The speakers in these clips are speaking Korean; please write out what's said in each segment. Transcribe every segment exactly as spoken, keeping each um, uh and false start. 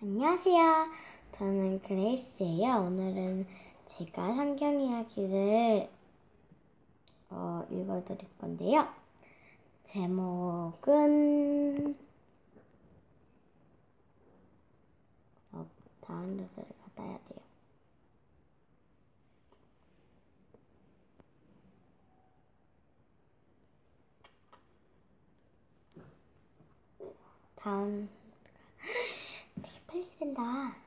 안녕하세요. 저는 그레이스예요. 오늘은 제가 성경 이야기를 어, 읽어드릴 건데요. 제목은 어, 다운로드를 받아야 돼요. 다운 되게 빨리 된다.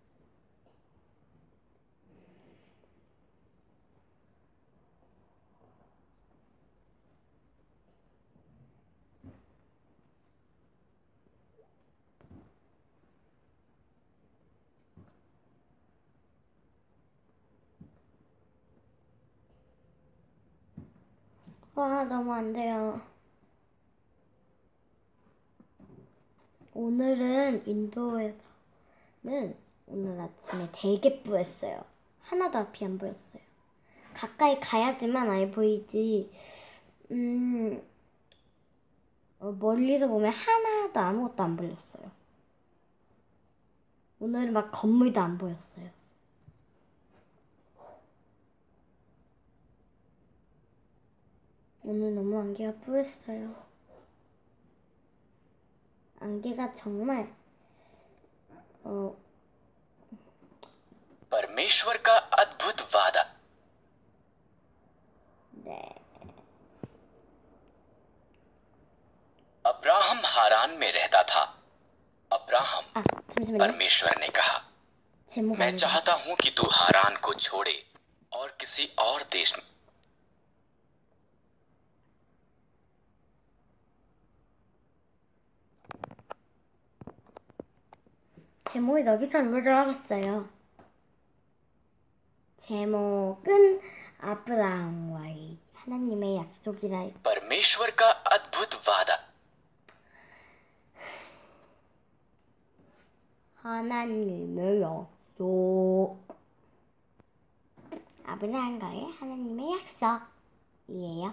와, 너무 안 돼요. 오늘은 인도에서는 오늘 아침에 되게 뿌였어요. 하나도 앞이 안 보였어요. 가까이 가야지만 아예 보이지. 음, 어, 멀리서 보면 하나도 아무것도 안 보였어요. 오늘은 막 건물도 안 보였어요. 오늘 너무 안개가 뿌였어요. 안개가 정말 어 परमेश्वर का अद्भुत वादा। 네. अब्राहम हारान में रहता था। अब्राहम 아, 잠시만요. परमेश्वर ने कहा, 제목 मैं 아니고. चाहता हूं कि तू हारान को छोड़े और किसी और देश में 제목이 여기서 안 들어가겠어요. 제목은 아브라함과의 하나님의 약속이라. परमेश्वर का अद्भुत वादा। 하나님의 약속. 아브라함과의 하나님의 약속이에요.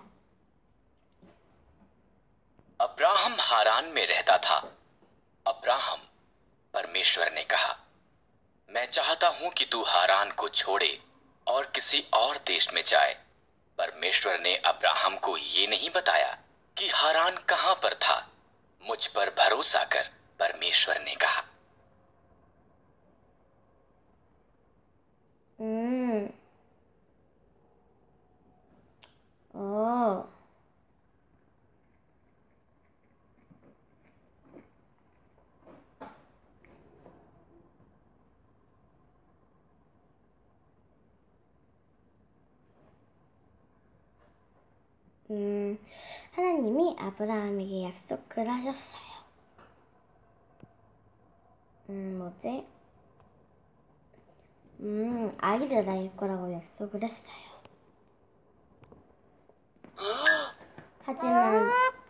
अब्राहम हारान में रहता था। अब्राहम परमेश्वर ने कहा, मैं चाहता हूं कि तू हारान को छोड़े और किसी और देश में जाए। परमेश्वर ने अब्राहम को ये नहीं बताया कि हारान कहां पर था। मुझ पर भरोसा कर, परमेश्वर ने कहा। 음. 어. 음, 하나님이 아브라함에게 약속을 하셨어요. 음, 뭐지? 음, 아기를 낳을 거라고 약속을 했어요. 하지만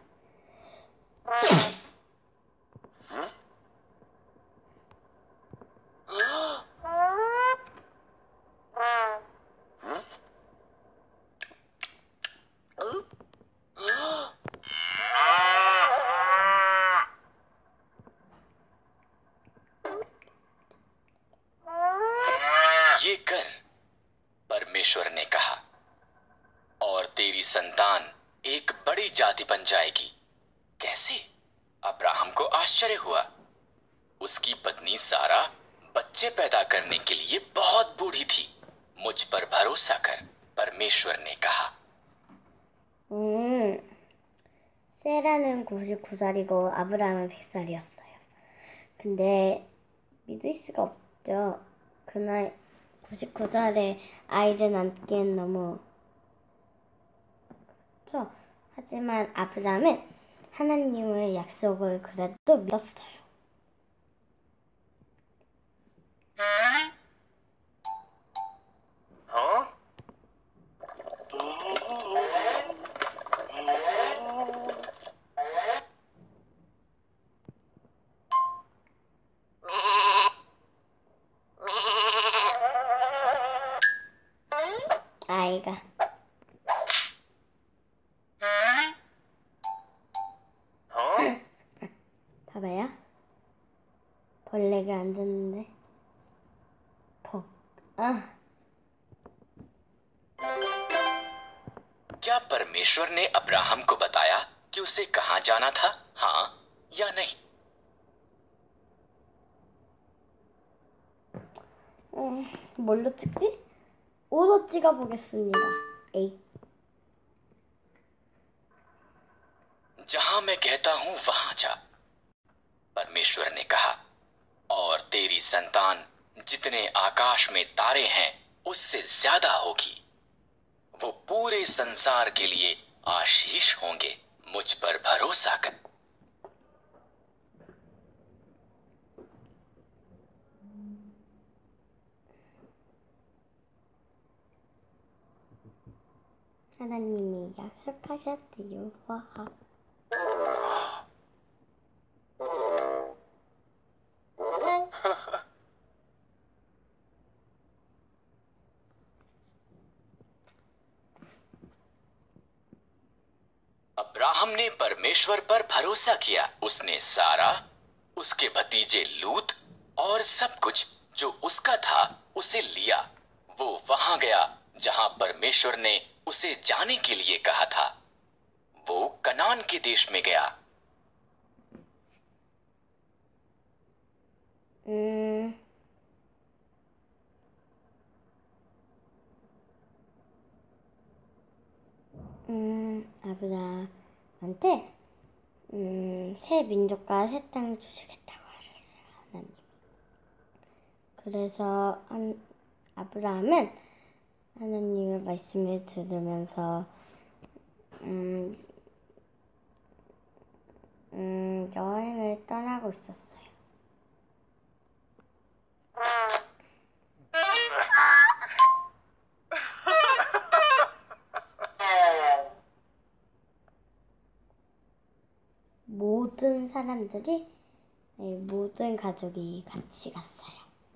ये कर, परमेश्वर ने कहा, और तेरी संतान एक बड़ी जाति बन जाएगी। कैसे? अब्राहम को आश्चर्य हुआ। उसकी पत्नी सारा बच्चे पैदा करने के लिए बहुत बूढ़ी थी। मुझ पर भरोसा कर, परमेश्वर ने कहा। 음, 세라는 구십구 살이고 아브라함은 백 살이었어요. 근데 믿을 수가 없죠. 그날 구십구 살에 아이를 낳기엔 너무 그렇죠. 하지만 아브라함은 하나님의 약속을 그래도 믿었어요. हाँ? 아이가 हाँ? 봐봐요. 벌레가 앉았는데. 퍽. 아. क्या परमेश्वर ने अब्राहम को बताया कि उसे कहां जाना था? हाँ या नहीं? 음, 뭘로 찍지? 오로 찍어보겠습니다. 에이. जहां मैं कहता हूं वहां जा, परमेश्वर ने कहा, और तेरी संतान जितने आकाश में तारे हैं उससे ज्यादा होगी। वो पूरे संसार के लिए आशीष होंगे। मुझ पर भरोसा कर। 하나님이 약속하셨대요. 와하. अब्राहम ने परमेश्वर पर भरोसा किया। उसने सारा, उसके भतीजे लूत और सब कुछ जो उसका था उसे लिया। वो वहां गया जहां परमेश्वर ने उसे जाने के लिए कहा था। वो कनान के देश में गया। 음, 음, 아브라함한테 음, 새 민족과 새 땅을 주시겠다고 하셨어요, 하나님. 그래서 한, 아브라함은 하나님의 말씀을 들으면서 음, 음, 여행을 떠나고 있었어요. 모든 사람들이, 네, 모든 가족이 같이 갔어요.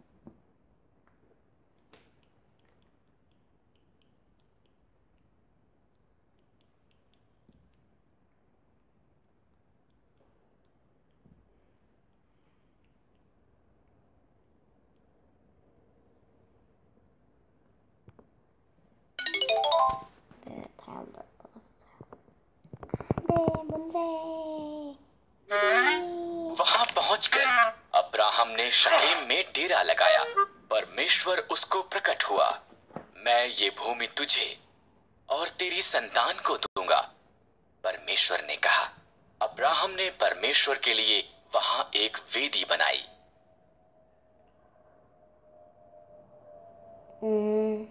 네, 다이아몬드 받았어요. 네, 뭔데? वहां पहुंचकर अब्राहम ने शकेम में डेरा लगाया। परमेश्वर उसको प्रकट हुआ। मैं ये भूमि तुझे और तेरी संतान को दूंगा, परमेश्वर ने कहा। अब्राहम ने परमेश्वर के लिए वहां एक वेदी बनाई। 음,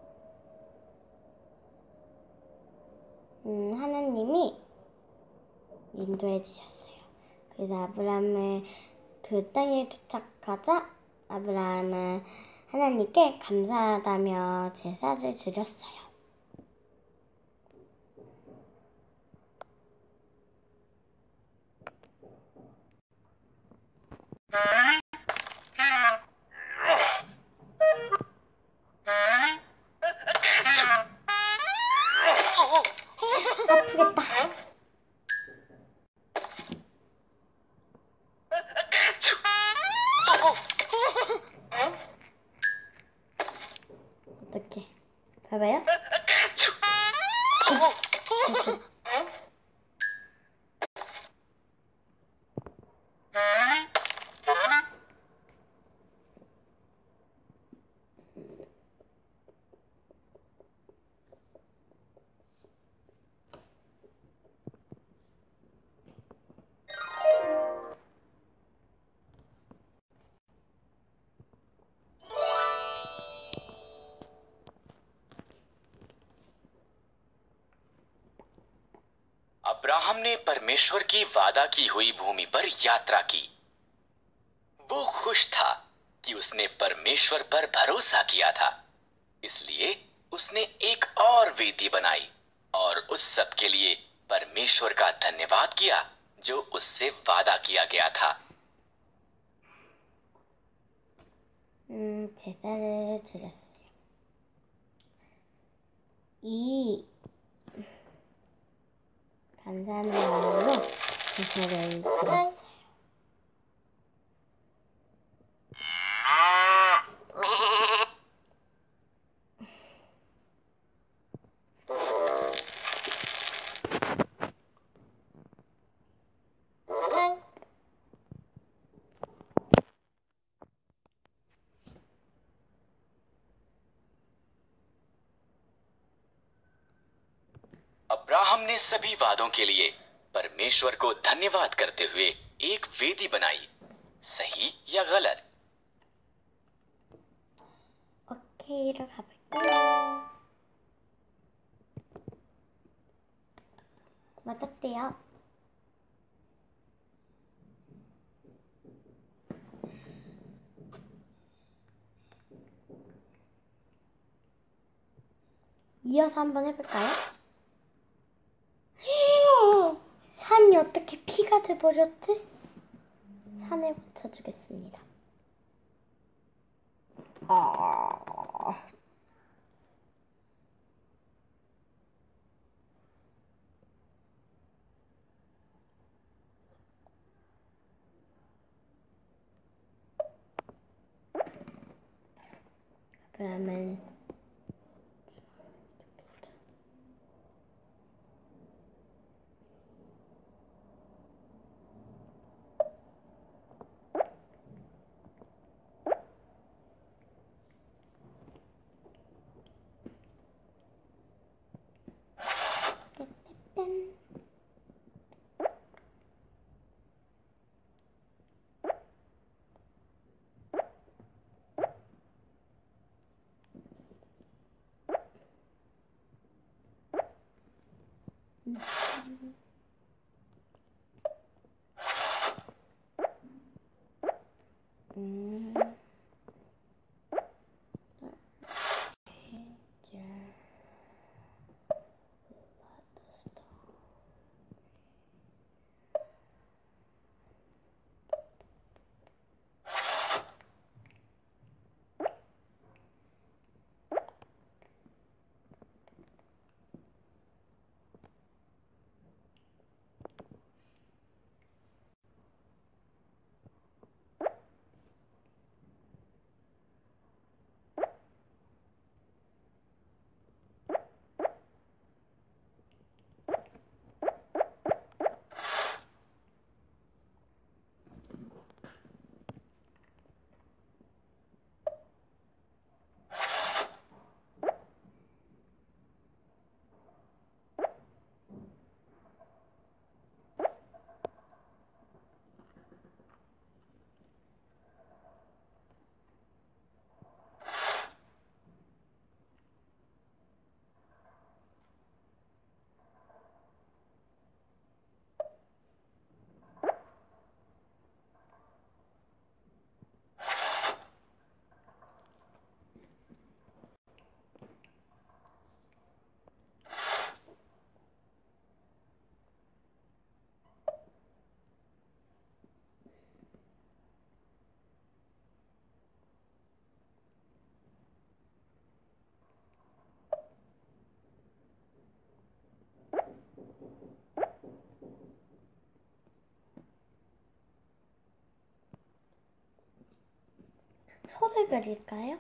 음, 하나님이 인도해 주셨어요. 그래서 아브라함을 그 땅에 도착하자 아브라함은 하나님께 감사하다며 제사를 드렸어요. 아프겠다. 어떡해. 봐봐요. अब्राहम ने परमेश्वर की वादा की हुई भूमि पर यात्रा की। वो खुश था कि उसने परमेश्वर पर भरोसा किया था, इसलिए उसने एक और वेदी बनाई और उस सब के लिए परमेश्वर का धन्यवाद किया जो उससे वादा किया गया था। 음, 제사를 드렸어요. 이 감사하는 마음으로 제사를 드렸어요. अब्राहम ने सभी वादों के लिए परमेश्वर को धन्यवाद करते हुए एक वेदी बनाई। सही या गलत? 오케이로 가볼게요. 맞았대요. 이어서 한번 해볼까요? 산이 어떻게 피가 돼버렸지? 산을 고쳐주겠습니다. 아... 그러면 짠. 음. 소를 그릴까요?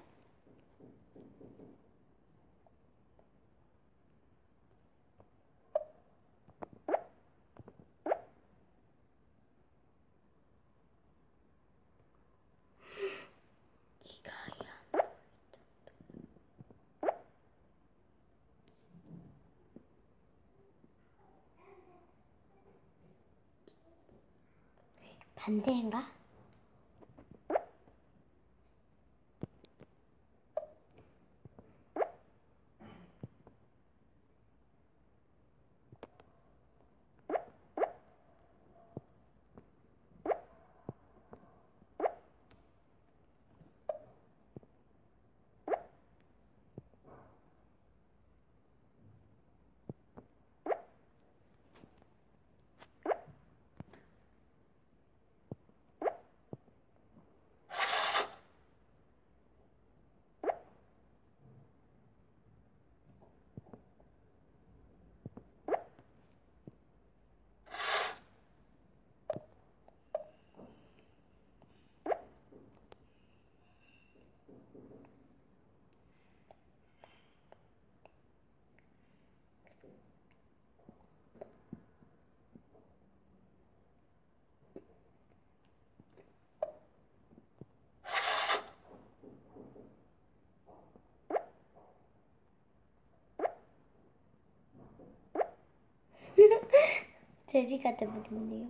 기가야. 반대인가? 돼지가 돼버렸네요.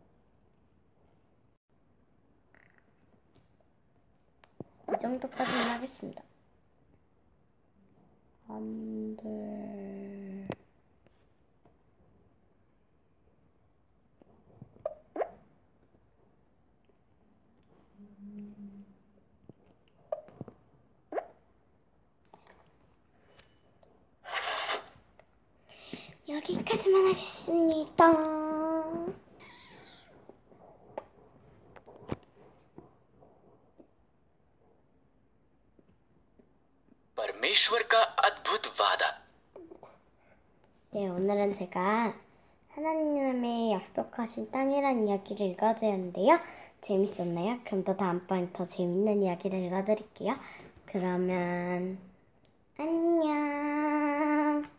이 정도까지는 하겠습니다. 안 돼. 여기까지만 하겠습니다. परमेश्वर का अद्भुत वादा। 네, 오늘은 제가 하나님의 약속하신 땅이라는 이야기를 읽어드렸는데요. 재밌었나요? 그럼 또 다음번에 더 재밌는 이야기를 읽어드릴게요. 그러면 안녕.